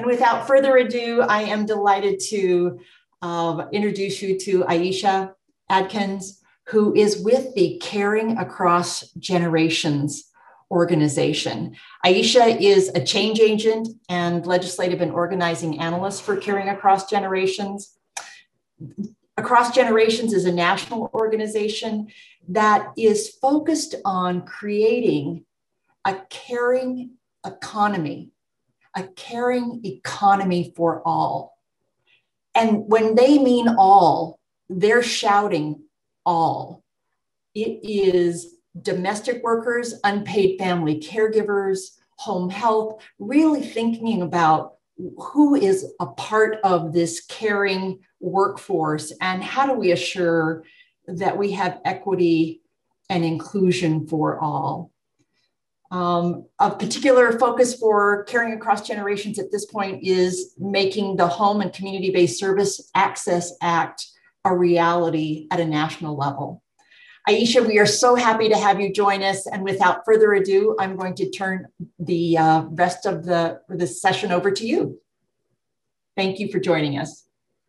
And without further ado, I am delighted to introduce you to Aisha Adkins, who is with the Caring Across Generations organization. Aisha is a change agent and legislative and organizing analyst for Caring Across Generations. Across Generations is a national organization that is focused on creating a caring economy for all. And when they mean all, they're shouting all. It is domestic workers, unpaid family caregivers, home health, really thinking about who is a part of this caring workforce and how do we assure that we have equity and inclusion for all. A particular focus for Caring Across Generations at this point is making the Home and Community-Based Service Access Act a reality at a national level. Aisha, we are so happy to have you join us. And without further ado, I'm going to turn the rest of this session over to you. Thank you for joining us.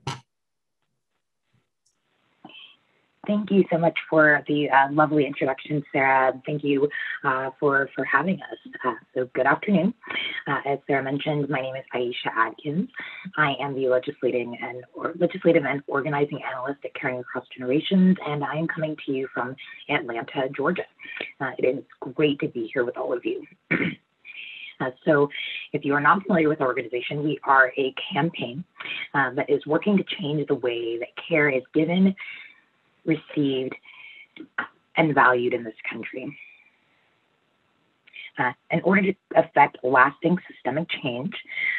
Thank you so much for the lovely introduction, Sarah. Thank you for having us. So good afternoon. As Sarah mentioned, my name is Aisha Adkins. I am the legislative and organizing analyst at Caring Across Generations, and I am coming to you from Atlanta, Georgia. It is great to be here with all of you. So if you are not familiar with our organization, we are a campaign that is working to change the way that care is given, received, and valued in this country. In order to affect lasting systemic change,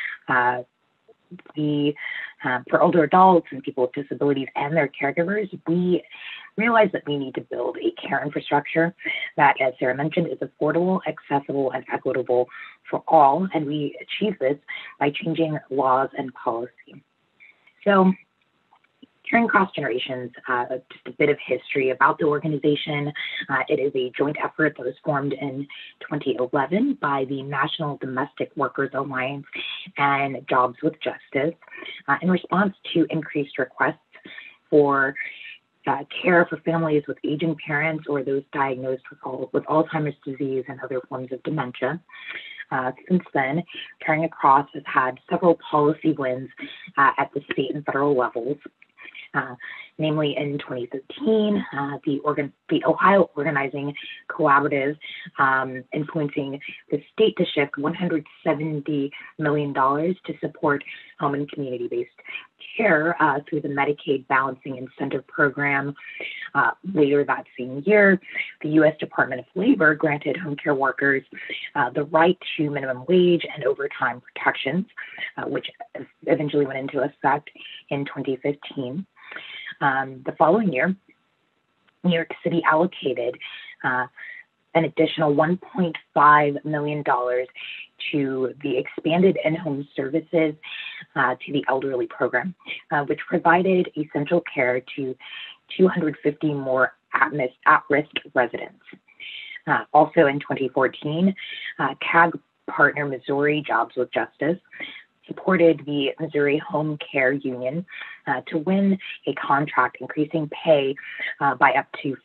for older adults and people with disabilities and their caregivers, we realize that we need to build a care infrastructure that, as Sarah mentioned, is affordable, accessible, and equitable for all. And we achieve this by changing laws and policy. So, Caring Across Generations, just a bit of history about the organization. It is a joint effort that was formed in 2011 by the National Domestic Workers Alliance and Jobs with Justice in response to increased requests for care for families with aging parents or those diagnosed with Alzheimer's disease and other forms of dementia. Since then, Caring Across has had several policy wins at the state and federal levels. Namely, in 2013, the Ohio Organizing Collaborative influencing the state to shift $170 million to support home and community-based care through the Medicaid Balancing Incentive Program. Later that same year, the U.S. Department of Labor granted home care workers the right to minimum wage and overtime protections, which eventually went into effect in 2015. The following year, New York City allocated an additional $1.5 million to the expanded in-home services to the elderly program, which provided essential care to 250 more at-risk residents. Also in 2014, CAG partner Missouri Jobs with Justice supported the Missouri Home Care Union to win a contract increasing pay by up to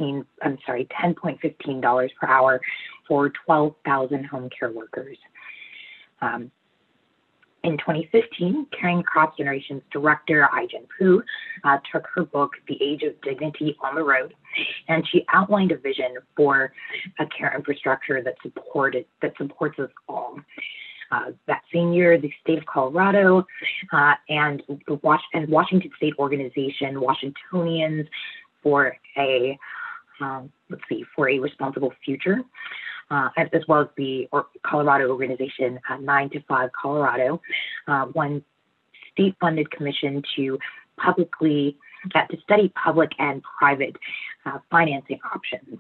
$10.15 per hour for 12,000 home care workers. In 2015, Caring Across Generations director Ai-jen Poo took her book, The Age of Dignity, on the road, and she outlined a vision for a care infrastructure that supports us all. That same year, the state of Colorado and Washington State organization, Washingtonians for a Responsible Future, as well as the Colorado organization 9 to 5 Colorado, won state-funded commission to study public and private financing options.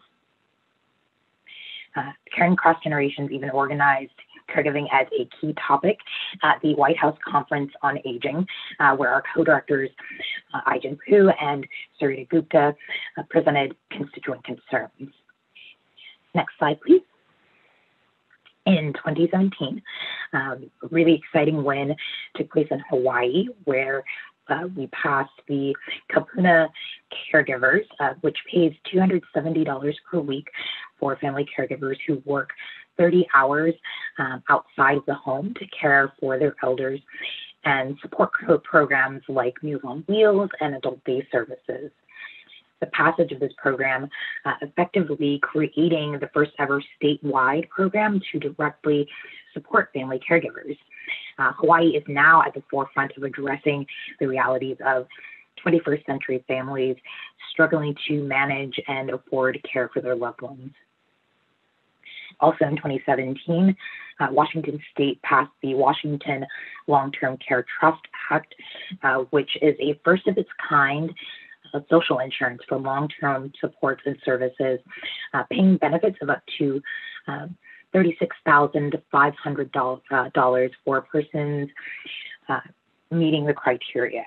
Caring Across Generations even organized caregiving as a key topic at the White House Conference on Aging, where our co-directors Ai-jen Poo and Sarita Gupta presented constituent concerns. Next slide, please. In 2017, Really exciting win took place in Hawaii, where we passed the Kapuna caregivers, which pays $270 per week for family caregivers who work 30 hours outside of the home to care for their elders and support programs like Meals on Wheels and adult day services. The passage of this program effectively creating the first ever statewide program to directly support family caregivers. Hawaii is now at the forefront of addressing the realities of 21st century families struggling to manage and afford care for their loved ones. Also in 2017, Washington State passed the Washington Long-Term Care Trust Act, which is a first of its kind social insurance for long-term supports and services, paying benefits of up to $36,500 for persons meeting the criteria.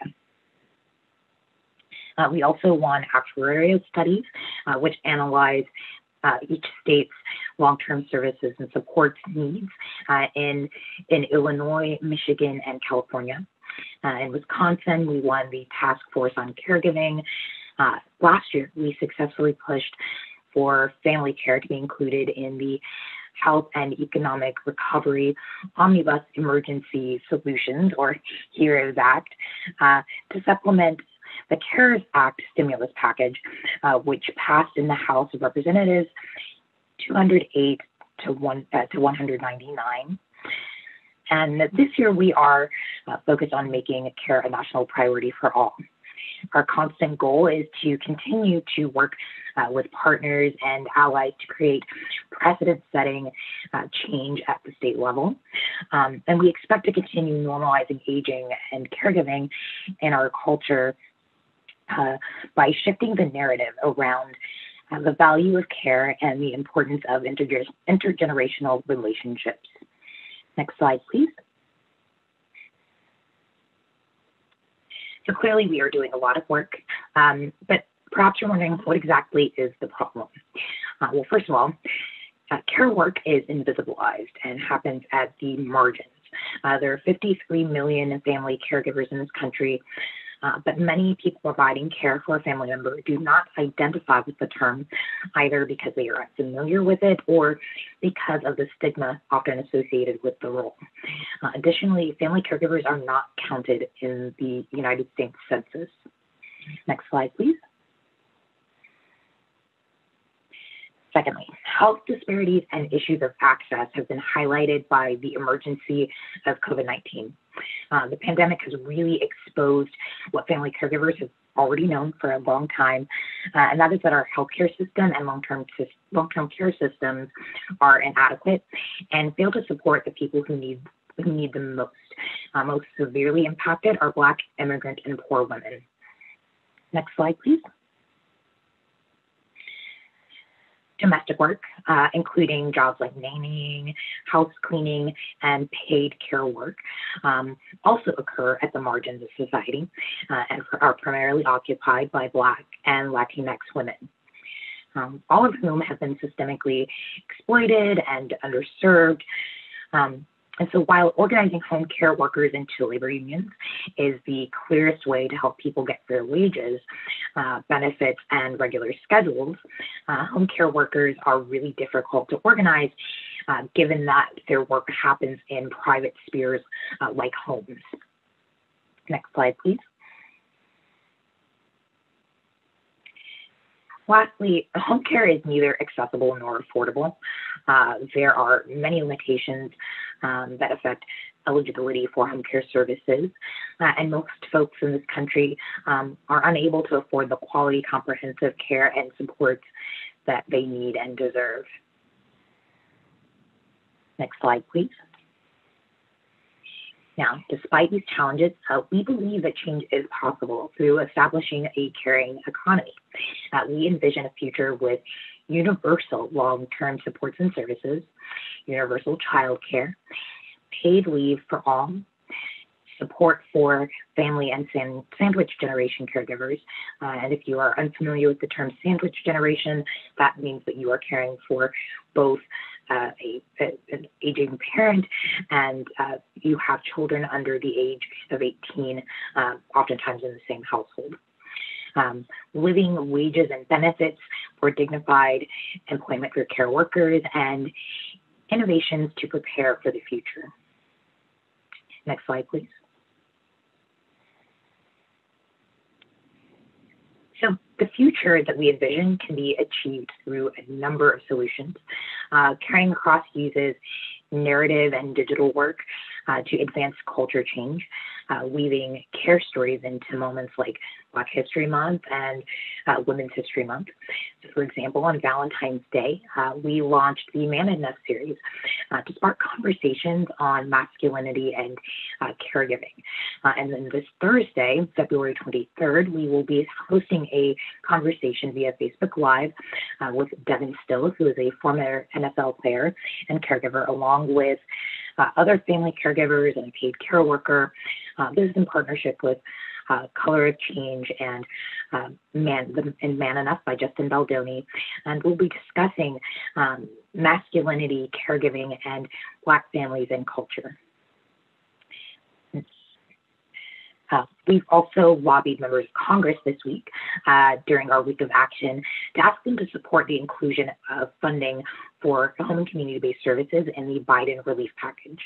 We also won actuarial studies, which analyze each state's long-term services and supports needs in Illinois, Michigan, and California. In Wisconsin, we won the Task Force on Caregiving. Last year, we successfully pushed for family care to be included in the Health and Economic Recovery Omnibus Emergency Solutions, or HEROES Act, to supplement the CARES Act stimulus package, which passed in the House of Representatives 208 to 199. And this year we are focused on making care a national priority for all. Our constant goal is to continue to work with partners and allies to create precedent-setting change at the state level. And we expect to continue normalizing aging and caregiving in our culture by shifting the narrative around the value of care and the importance of intergenerational relationships. Next slide, please. So clearly we are doing a lot of work, but perhaps you're wondering what exactly is the problem? Well, first of all, care work is invisibilized and happens at the margins. There are 53 million family caregivers in this country, but many people providing care for a family member do not identify with the term, either because they are unfamiliar with it or because of the stigma often associated with the role. Additionally, family caregivers are not counted in the United States Census. Next slide, please. Secondly, health disparities and issues of access have been highlighted by the emergency of COVID-19. The pandemic has really exposed what family caregivers have already known for a long time, and that is that our healthcare system and long-term care systems are inadequate and fail to support the people who need them most. Most severely impacted are Black, immigrant, and poor women. Next slide, please. Domestic work, including jobs like nannying, house cleaning, and paid care work, also occur at the margins of society and are primarily occupied by Black and Latinx women, all of whom have been systemically exploited and underserved. And so while organizing home care workers into labor unions is the clearest way to help people get fair wages, benefits, and regular schedules, home care workers are really difficult to organize given that their work happens in private spheres like homes. Next slide, please. Lastly, home care is neither accessible nor affordable. There are many limitations that affect eligibility for home care services, and most folks in this country are unable to afford the quality, comprehensive care and supports that they need and deserve. Next slide, please. Now, despite these challenges, we believe that change is possible through establishing a caring economy. We envision a future with universal long-term supports and services, universal childcare, paid leave for all, support for family and sandwich generation caregivers. And if you are unfamiliar with the term sandwich generation, that means that you are caring for both an aging parent and you have children under the age of 18, oftentimes in the same household. Living wages and benefits for dignified employment for care workers, and innovations to prepare for the future. Next slide, please. So the future that we envision can be achieved through a number of solutions. Carrying Across uses narrative and digital work to advance culture change, weaving care stories into moments like Black History Month and Women's History Month. So for example, on Valentine's Day, we launched the Man Enough series to spark conversations on masculinity and caregiving. And then this Thursday, February 23rd, we will be hosting a conversation via Facebook Live with Devin Stills, who is a former NFL player and caregiver, along with other family caregivers and a paid care worker. This is in partnership with Color of Change and Man Enough by Justin Baldoni. And we'll be discussing masculinity, caregiving, and Black families and culture. We've also lobbied members of Congress this week during our week of action to ask them to support the inclusion of funding for home and community-based services in the Biden relief package.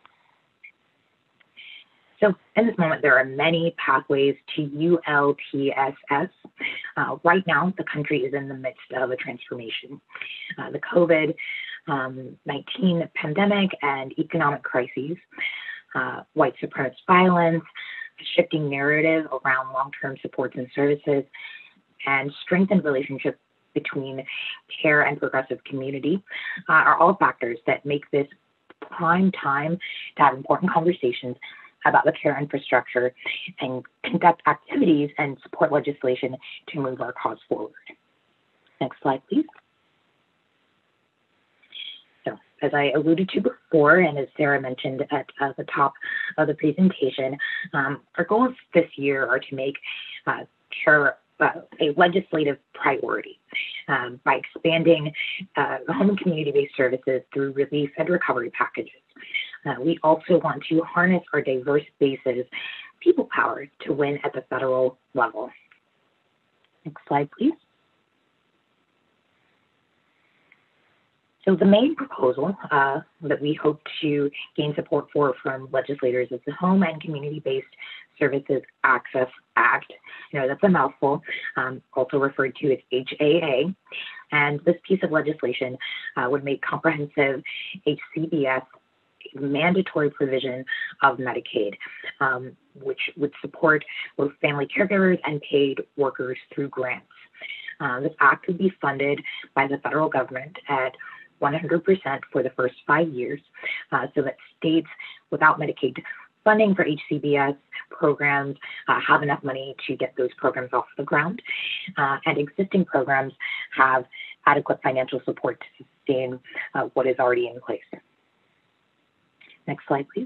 So in this moment, there are many pathways to ULTSS. Right now, the country is in the midst of a transformation. The COVID-19 pandemic and economic crises, white supremacist violence, shifting narrative around long-term supports and services, and strengthened relationships between care and progressive community are all factors that make this prime time to have important conversations about the care infrastructure and conduct activities and support legislation to move our cause forward. Next slide, please. So, as I alluded to before, and as Sarah mentioned at the top of the presentation, our goals this year are to make care a legislative priority by expanding home and community-based services through relief and recovery packages. We also want to harness our diverse bases, people power, to win at the federal level. Next slide, please. So the main proposal that we hope to gain support for from legislators is the Home and Community-Based Services Access Act. You know, that's a mouthful, also referred to as HAA. And this piece of legislation would make comprehensive HCBS mandatory provision of Medicaid, which would support both family caregivers and paid workers through grants. This act would be funded by the federal government at 100% for the first 5 years, so that states without Medicaid funding for HCBS programs have enough money to get those programs off the ground, and existing programs have adequate financial support to sustain what is already in place. Next slide, please.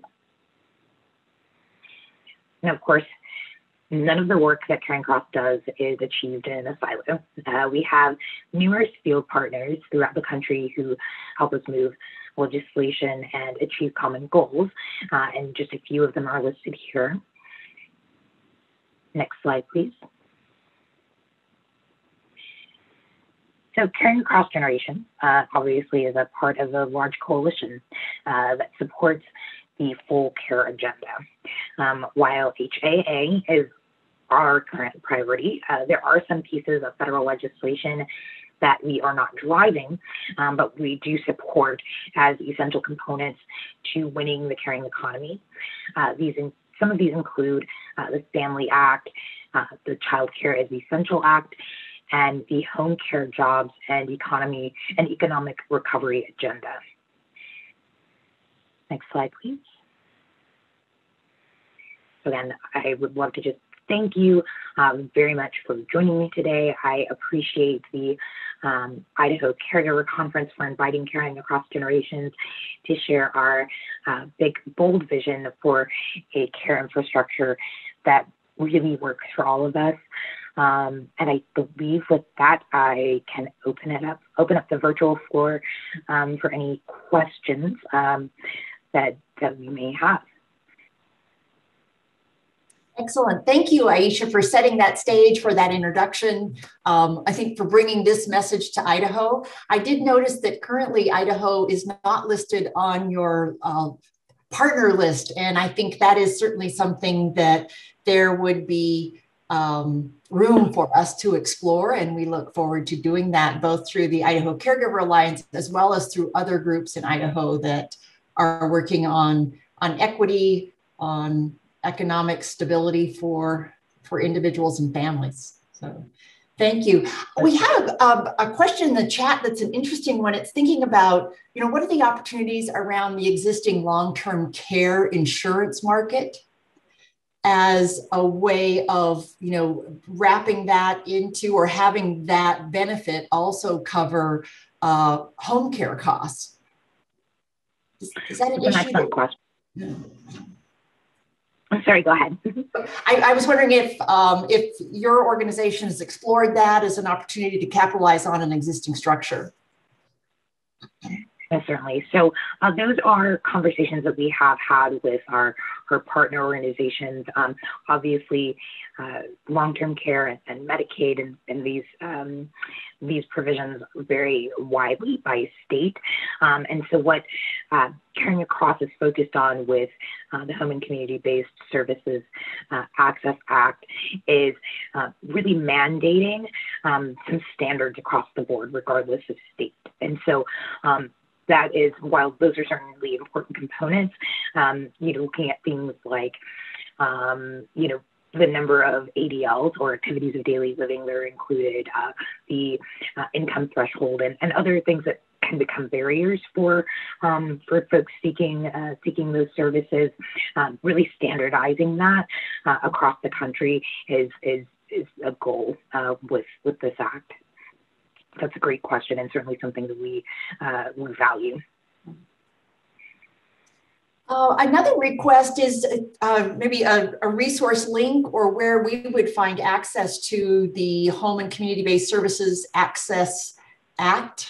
And of course, none of the work that Caring Across does is achieved in a silo. We have numerous field partners throughout the country who help us move legislation and achieve common goals, and just a few of them are listed here. Next slide, please. So Caring Across Generation obviously is a part of a large coalition that supports the full care agenda. While HAA is our current priority, there are some pieces of federal legislation that we are not driving, but we do support as essential components to winning the caring economy. Some of these include the Family Act, the Child Care as Essential Act, and the Home Care Jobs and Economic Recovery Agenda. Next slide, please. Again, I would love to just thank you very much for joining me today. I appreciate the Idaho Caregiver Conference for inviting Caring Across Generations to share our big, bold vision for a care infrastructure that really works for all of us. And I believe with that, I can open up the virtual floor for any questions that we may have. Excellent. Thank you, Aisha, for setting that stage, for that introduction. I think for bringing this message to Idaho. I did notice that currently Idaho is not listed on your partner list. And I think that is certainly something that there would be room for us to explore. And we look forward to doing that both through the Idaho Caregiver Alliance, as well as through other groups in Idaho that are working on equity, on economic stability for individuals and families. So thank you. We have a question in the chat that's an interesting one. It's thinking about, what are the opportunities around the existing long-term care insurance market as a way of, wrapping that into, or having that benefit also cover home care costs? Is that an issue? An excellent question. I'm sorry, go ahead. I was wondering if your organization has explored that as an opportunity to capitalize on an existing structure. Yes, certainly. So those are conversations that we have had with our partner organizations. Obviously, long-term care and Medicaid and these provisions vary widely by state. And so what Caring Across is focused on with the Home and Community-Based Services Access Act is really mandating some standards across the board, regardless of state. And so that is, while those are certainly important components, looking at things like, the number of ADLs, or activities of daily living that are included, the income threshold, and other things that can become barriers for folks seeking those services. Really standardizing that across the country is a goal with this act. That's a great question, and certainly something that we value. Another request is maybe a resource link, or where we would find access to the Home and Community-Based Services Access Act.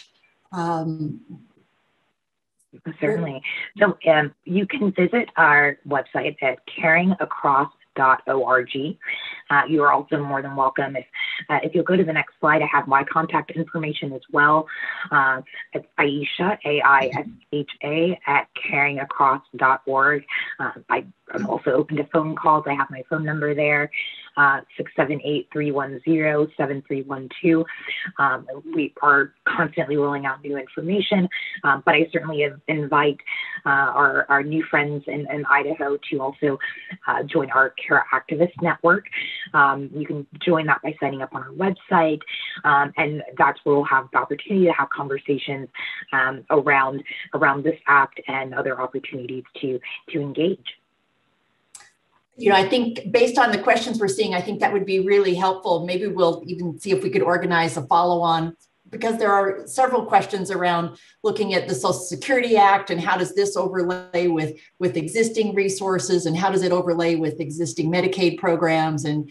Certainly. So you can visit our website at caringacross.org. You are also more than welcome. If you'll go to the next slide, I have my contact information as well. It's Aisha, AISHA, at caringacross.org. I'm also open to phone calls. I have my phone number there, 678-310-7312. We are constantly rolling out new information, but I certainly invite our new friends in Idaho to also join our Care Activist Network. You can join that by signing up on our website, and that's where we'll have the opportunity to have conversations around this act and other opportunities to engage. I think based on the questions we're seeing, I think that would be really helpful. Maybe we'll even see if we could organize a follow-on, because there are several questions around looking at the Social Security Act and how does this overlay with existing resources, and how does it overlay with existing Medicaid programs and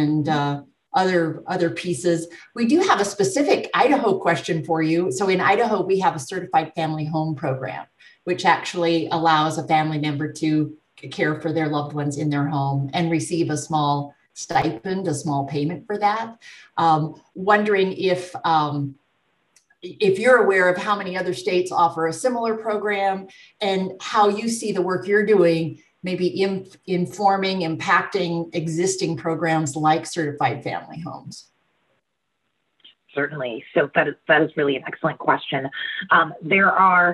other pieces. We do have a specific Idaho question for you. So in Idaho, we have a certified family home program, which actually allows a family member to care for their loved ones in their home and receive a small stipend, a small payment for that. Wondering if you're aware of how many other states offer a similar program, and how you see the work you're doing maybe informing, impacting existing programs like certified family homes. Certainly. So that is really an excellent question. There are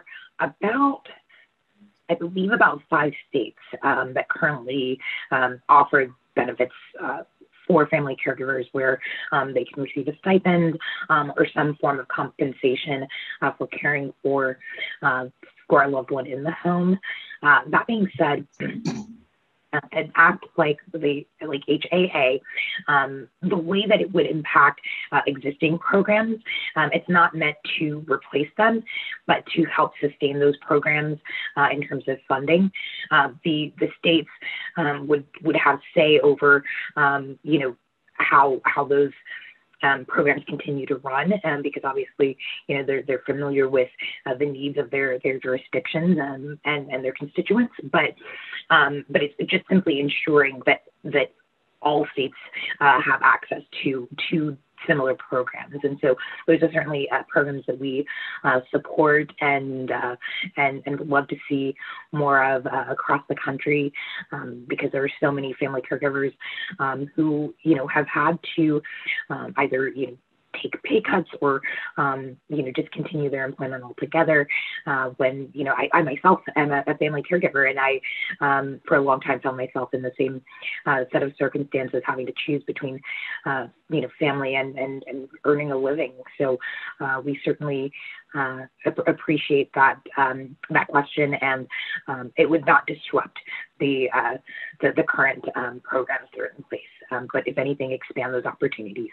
I believe about 5 states that currently offer benefits for family caregivers, where they can receive a stipend or some form of compensation for caring for a loved one in the home. That being said, an act like HAA, the way that it would impact existing programs, it's not meant to replace them, but to help sustain those programs in terms of funding. The states would have say over, how those programs continue to run, because obviously, they're familiar with the needs of their jurisdictions and their constituents, but it's just simply ensuring that all states have access to similar programs. And so those are certainly programs that we support and would love to see more of across the country, because there are so many family caregivers who, have had to either, take pay cuts or, just continue their employment altogether. When, I myself am a family caregiver, and I, for a long time, found myself in the same set of circumstances, having to choose between, family and earning a living. So we certainly appreciate that question, and it would not disrupt the current programs that are in place, but if anything, expand those opportunities.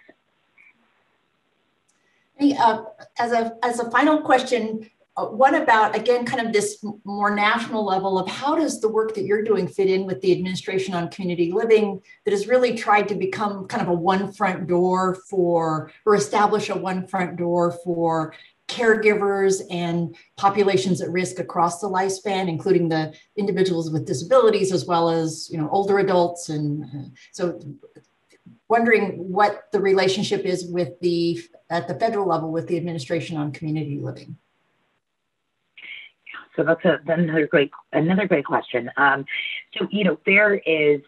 As a final question, what about, again, kind of this more national level of how does the work that you're doing fit in with the Administration on Community Living that has really tried to become kind of a one front door or establish a one front door for caregivers and populations at risk across the lifespan, including the individuals with disabilities, as well as, older adults. And so wondering what the relationship is with at the federal level with the Administration on Community Living. So that's another great question. So there is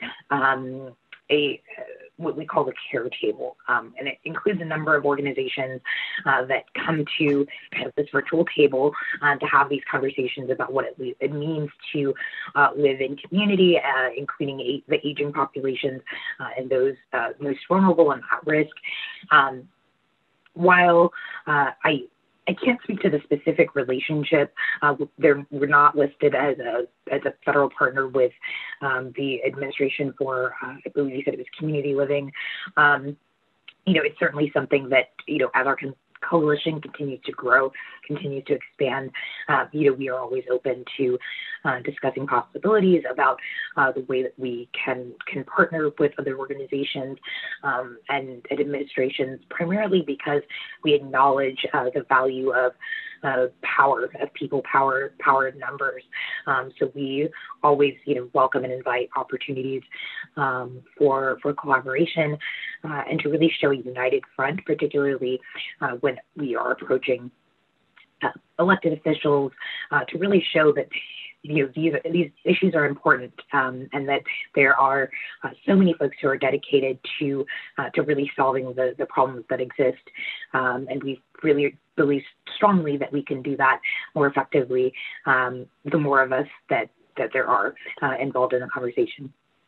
what we call the care table, and it includes a number of organizations that come to kind of this virtual table to have these conversations about what it means to live in community, including the aging populations and those most vulnerable and at risk. While I can't speak to the specific relationship, we're not listed as a federal partner with the administration for, I believe you said it was community living. It's certainly something that, as our coalition continues to grow, continues to expand, we are always open to discussing possibilities about the way that we can partner with other organizations and administrations, primarily because we acknowledge the value of power, of people power in numbers. So we always, welcome and invite opportunities for collaboration and to really show a united front, particularly when we are approaching elected officials, to really show that these issues are important, and that there are so many folks who are dedicated to really solving the problems that exist, and we really believe strongly that we can do that more effectively the more of us that there are involved in the conversation.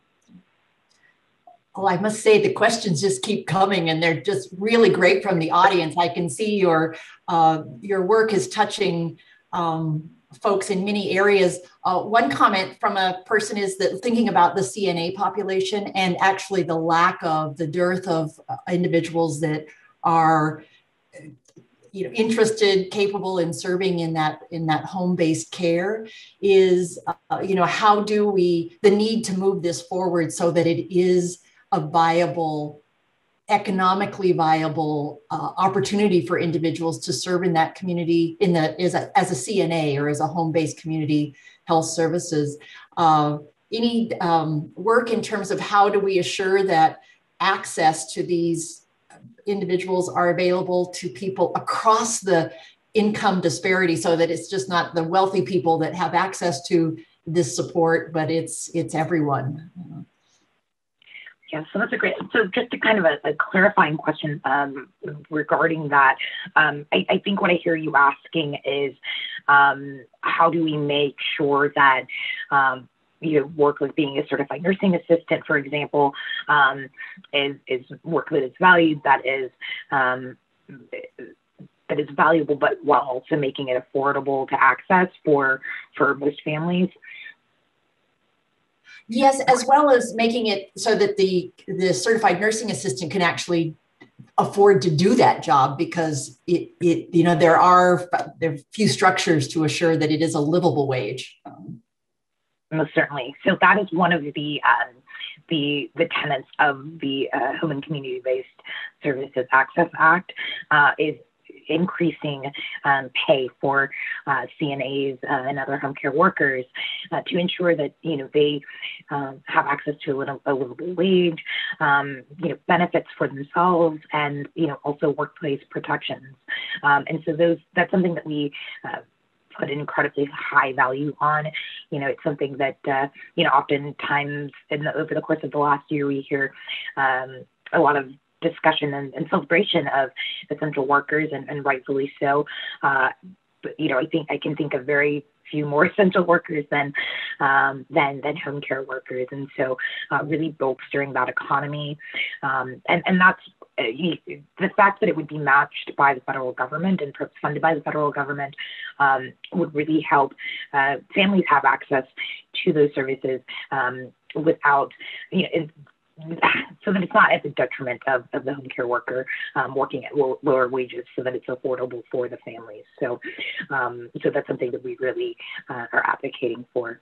Well, I must say the questions just keep coming, and they're just really great from the audience. I can see your work is touching folks in many areas. One comment from a person is that thinking about the CNA population and actually the dearth of individuals that are interested, capable in serving in that home-based care is, how do the need to move this forward so that it is a viable, economically viable opportunity for individuals to serve in that community as a CNA or as a home-based community health services. Any work in terms of how do we assure that access to these individuals are available to people across the income disparity, so that it's just not the wealthy people that have access to this support, but it's everyone. Yeah, so that's so just a kind of a clarifying question regarding that. I think what I hear you asking is, how do we make sure that work with being a certified nursing assistant, for example, is work that is valued, that is valuable, but while also making it affordable to access for most families? Yes, as well as making it so that the certified nursing assistant can actually afford to do that job, because there are few structures to assure that it is a livable wage. Most certainly. So that is one of the the tenets of the Home and Community-Based Services Access Act is increasing pay for CNAs and other home care workers to ensure that they have access to a livable wage, benefits for themselves, and also workplace protections. And so that's something that we put an incredibly high value on. It's something that oftentimes over the course of the last year we hear a lot of discussion and celebration of essential workers, and rightfully so. But I can think of very few more essential workers than home care workers, and so really bolstering that economy, and that's the fact that it would be matched by the federal government and funded by the federal government would really help families have access to those services without so that it's not at the detriment of the home care worker working at lower wages, so that it's affordable for the families. So that's something that we really are advocating for.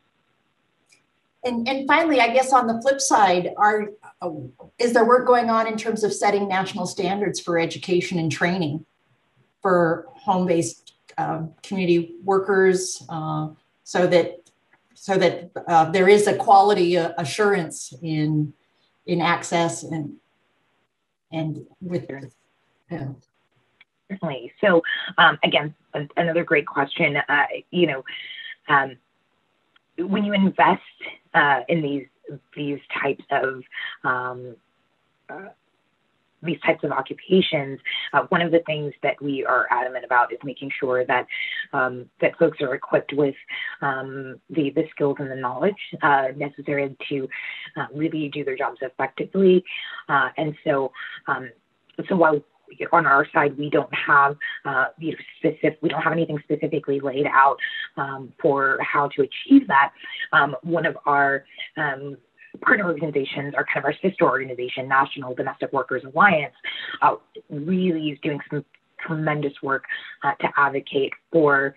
And finally, I guess on the flip side, is there work going on in terms of setting national standards for education and training for home-based community workers, so that there is a quality assurance in access and with certainly. So again, another great question. When you invest in these types of occupations, one of the things that we are adamant about is making sure that that folks are equipped with the skills and the knowledge necessary to really do their jobs effectively. And so while on our side we don't have anything specifically laid out for how to achieve that, one of our partner organizations, our kind of our sister organization, National Domestic Workers Alliance, really is doing some tremendous work to advocate for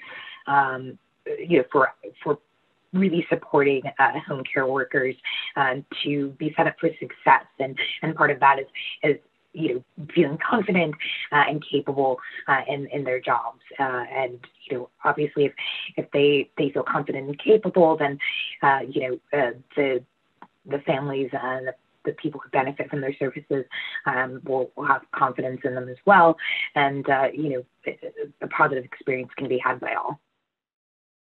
really supporting home care workers to be set up for success, and part of that is feeling confident and capable in their jobs, and obviously if they feel confident and capable, then the families and the people who benefit from their services will have confidence in them as well. And, a positive experience can be had by all.